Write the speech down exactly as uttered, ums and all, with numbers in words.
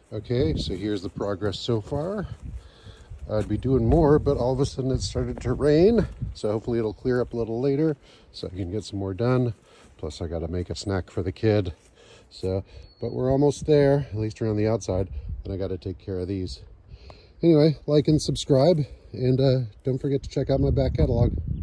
Okay, so here's the progress so far. I'd be doing more, but all of a sudden it started to rain. So hopefully it'll clear up a little later so I can get some more done. Plus I gotta make a snack for the kid. So, but we're almost there, at least around the outside. And I gotta take care of these. Anyway, like and subscribe, and uh, don't forget to check out my back catalog.